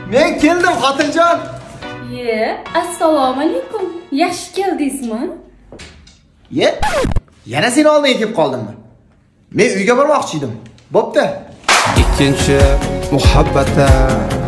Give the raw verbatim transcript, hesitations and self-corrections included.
Men keldim, xotinjon. Ye, assalomu alaykum. Yaxshi keldingizmi? Ye, yana seni oldiga kelib qoldimmi? Men uyga bormoqchi edim. Bo'pti. Ikkinchi muhabbata